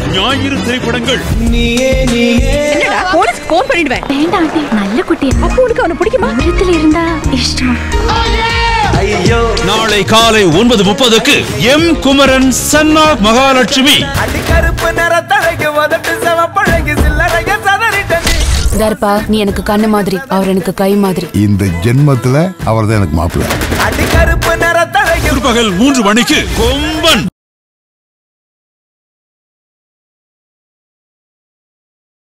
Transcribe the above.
ஞாயிறு திரைப்படங்கள். என்னடா போலீஸ்க்கு ஃபோன் பண்ணிடுவேன். வேண்டாம் ஆண்டி, நல்ல குட்டி. அப்போ உனக்கு அவனை பிடிக்குமா? விருத்துல இருந்தா இஷ்டம். நாளை காலை 9:30க்கு M Kumaran son of Mahalakshmi. தர்பா, நீ எனக்கு கண்ணு மாதிரி, அவர் எனக்கு கை மாதிரி. இந்த ஜென்மத்துல அவர்தான் எனக்கு மாப்பிள்ளை. பிற்பகல் 3 மணிக்கு கொம்பன்.